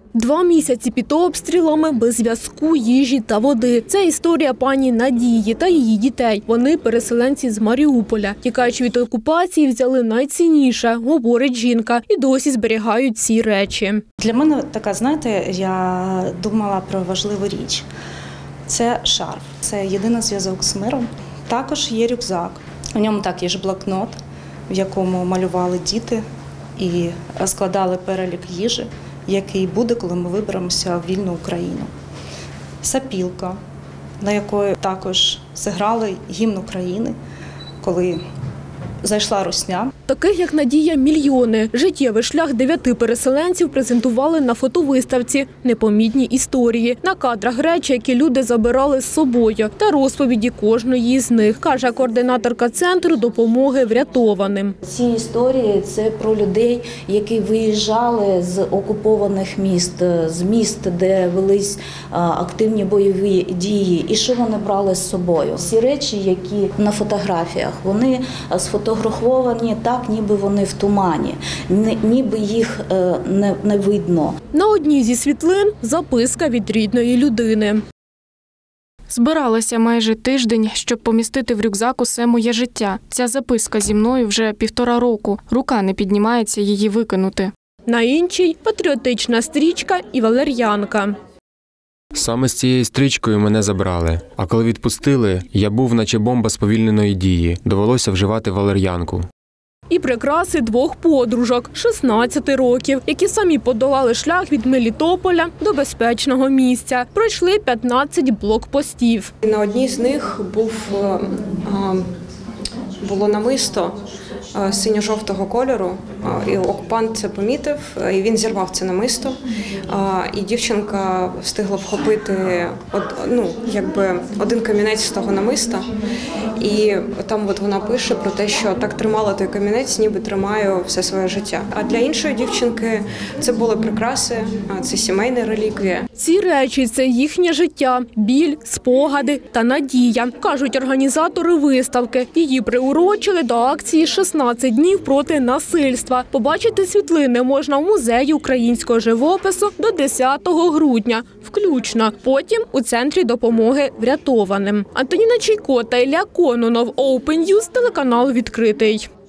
2 місяці під обстрілами, без зв'язку, їжі та води. Це історія пані Надії та її дітей. Вони переселенці з Маріуполя. Тікаючи від окупації, взяли найцінніше, говорить жінка, і досі зберігають ці речі. Для мене така, знаєте, я думала про важливу річ. Це шарф, це єдиний зв'язок з миром. Також є рюкзак. У ньому так є ж блокнот, в якому малювали діти і складали перелік їжі, який буде, коли ми виберемося в вільну Україну. Сапілка, на якої також зіграли гімн України, коли зайшла русня. Таких, як Надія, мільйони. Життєвий шлях 9 переселенців презентували на фотовиставці «Непомітні історії». На кадрах речі, які люди забирали з собою, та розповіді кожної з них, каже координаторка Центру допомоги врятованим. Ці історії – це про людей, які виїжджали з окупованих міст, з міст, де велись активні бойові дії, і що вони брали з собою. Всі речі, які на фотографіях, вони сфотографовані так, ніби вони в тумані, ніби їх не видно. На одній зі світлин – записка від рідної людини. Збиралася майже тиждень, щоб помістити в рюкзак усе моє життя. Ця записка зі мною вже 1,5 року. Рука не піднімається її викинути. На іншій – патріотична стрічка і валер'янка. Саме з цією стрічкою мене забрали. А коли відпустили, я був наче бомба сповільненої дії. Довелося вживати валер'янку. І прикраси 2 подружок – 16 років, які самі подолали шлях від Мелітополя до безпечного місця. Пройшли 15 блокпостів. На одній з них було намисто синьо-жовтого кольору, і окупант це помітив, і він зірвав це намисто. І дівчинка встигла вхопити один камінець з того намиста. І там вона пише про те, що так тримала той камінець, ніби тримаю все своє життя. А для іншої дівчинки це були прикраси, це сімейна реліквія. Ці речі – це їхнє життя, біль, спогади та надія, кажуть організатори виставки. Її приурочили до акції «16 днів проти насильства». Побачити світлини можна в музеї українського живопису до 10 грудня, включно. Потім у Центрі допомоги врятованим. Антоніна Чайко та Ілля Кононов, Open News, телеканал «Відкритий».